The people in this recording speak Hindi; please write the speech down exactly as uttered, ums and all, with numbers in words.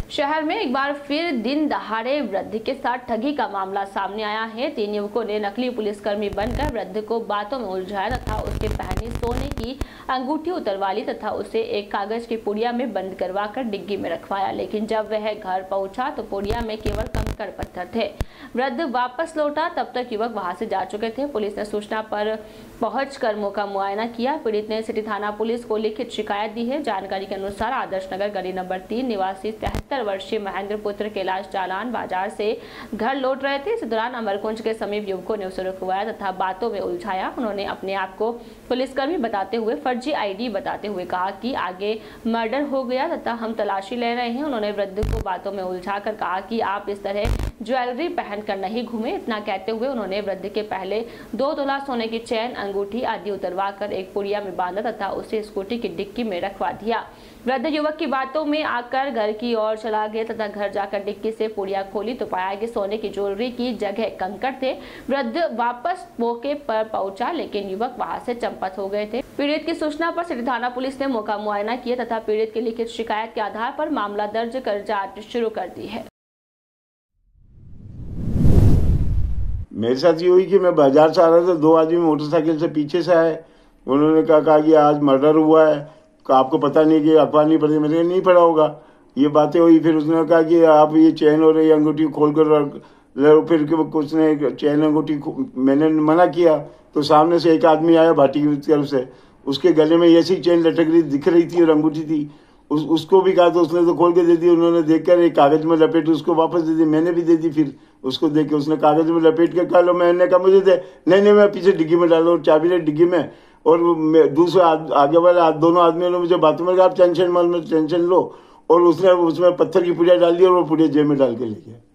शहर में एक बार फिर दिन दहाड़े वृद्ध के साथ ठगी का मामला सामने आया है। तीन युवकों ने नकली पुलिसकर्मी बनकर वृद्ध को बातों में उलझाया तथा उसके पहनी सोने की अंगूठी उतरवा ली तथा उसे एक कागज की पुड़िया में बंद करवाकर डिग्गी में रखवाया। लेकिन जब वह घर पहुंचा तो पुड़िया में केवल कंकड़ पत्थर थे। वृद्ध वापस लौटा तब तक युवक वहां से जा चुके थे। पुलिस ने सूचना पर पहुंचकर मौका मुआयना किया। पीड़ित ने सिटी थाना पुलिस को लिखित शिकायत दी है। जानकारी के अनुसार आदर्श नगर गली नंबर तीन निवासी तिहत्तर वर्षीय महेंद्र पुत्र कैलाश जालान बाजार से घर लौट रहे थे। इस दौरान अमरकुंज के समीप युवकों ने उसे रुकवाया तथा बातों में उलझाया। उन्होंने अपने आप को पुलिसकर्मी बताते हुए फर्जी आईडी बताते हुए कहा कि आगे मर्डर हो गया तथा हम तलाशी ले रहे हैं। उन्होंने वृद्ध को बातों में उलझाकर कहा कि आप इस तरह ज्वेलरी पहनकर नहीं घूमे। इतना कहते हुए उन्होंने वृद्ध के पहले दो तोला सोने की चैन, अंगूठी आदि उतरवा कर एक पुड़िया में बांधा तथा उसे स्कूटी की डिक्की में रखवा दिया। वृद्ध युवक की बातों में आकर घर की ओर चला गया तथा घर जाकर डिक्की से पुड़िया खोली तो पाया कि सोने की ज्वेलरी की जगह कंकड़ थे। वृद्ध वापस मौके पर पहुंचा लेकिन युवक वहां से चंपत हो गए थे। पीड़ित की सूचना पर सिटी थाना पुलिस ने मौका मुआयना किया तथा पीड़ित की लिखित शिकायत के आधार पर मामला दर्ज कर जांच शुरू कर दी है। मेरे साथ ये हुई कि मैं बाजार से आ रहा था, दो आदमी मोटरसाइकिल से पीछे से आए। उन्होंने कहा, कहा कि आज मर्डर हुआ है, आपको पता नहीं कि अखबार नहीं पढ़ी? मैंने नहीं पढ़ा होगा। ये बातें हुई। फिर उसने कहा कि आप ये चैन और ये अंगूठी खोल कर रख। फिर उसने चैन अंगूठी मैंने मना किया तो सामने से एक आदमी आया भाटी की तरफ से। उसके गले में ऐसी चैन लटक रही दिख रही थी और अंगूठी थी। उस उसको भी कहा तो उसने तो खोल के दे दी। उन्होंने देखकर एक कागज में लपेट उसको वापस दे दी। मैंने भी दे दी। फिर उसको देख के उसने कागज में लपेट के कहा लो। मैंने कहा मुझे दे। नहीं नहीं मैं पीछे डिग्गी में डालो। चाबी ले डिग्गी में। और दूसरे आगे वाले दोनों आदमियों ने मुझे बातों में कहा आप टेंशन मान लो, टेंशन लो। और उसने उसमें पत्थर की पुड़िया डाल दी और वो पुड़िया जेब में डाल के ले गया।